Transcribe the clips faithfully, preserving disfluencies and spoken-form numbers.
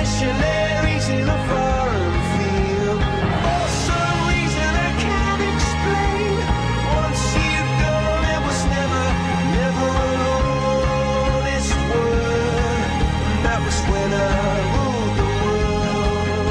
missionaries in a foreign field. For some reason I can't explain. Once you've gone, it was never, never an honest word. And that was when I ruled the world.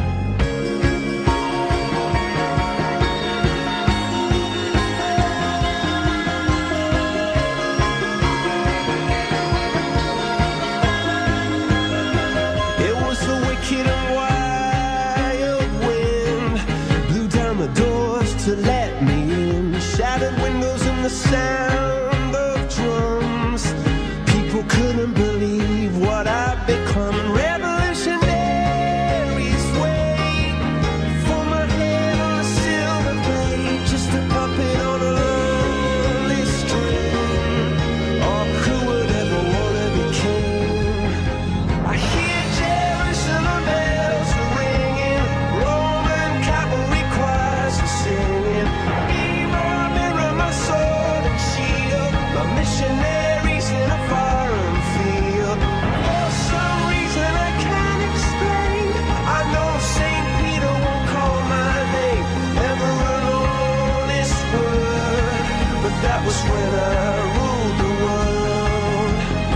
It was the wicked and wild wind, blew down the doors to let me in, shattered windows and the sound of drums. People couldn't believe what I'd become. Revolutionaries wait for my head on a silver blade, just a puppet on a lonely string. Oh, who would ever wanna be king? I hear Jerusalem bells ringing, Roman cavalry choirs are singing. Mirror, mirror, my sword and shield, my missionaries in a foreign field. For some reason I can't explain, I know Saint Peter won't call my name, never an honest word. But that was when I ruled the world.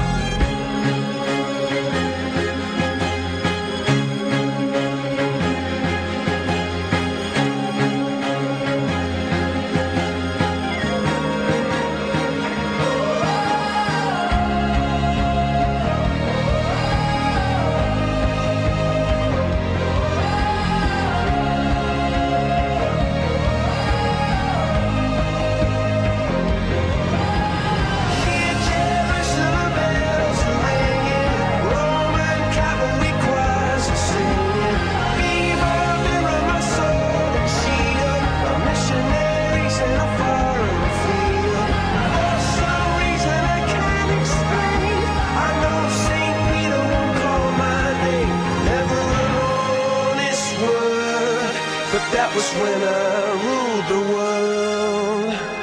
Hear Jerusalem bells ringing, Roman cavalry choirs are singing. Mirror, mirror, my sword and shield, my missionaries in a foreign field. For some reason I can't explain, I know Saint Peter won't call my name, never an honest word. But that was when I ruled the world.